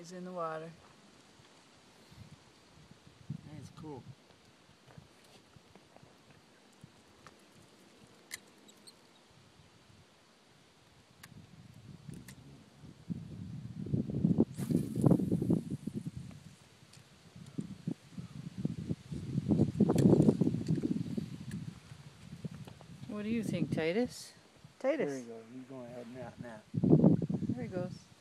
He's in the water. That's cool. What do you think, Titus? Titus. There you go. He's going ahead and out now. There he goes.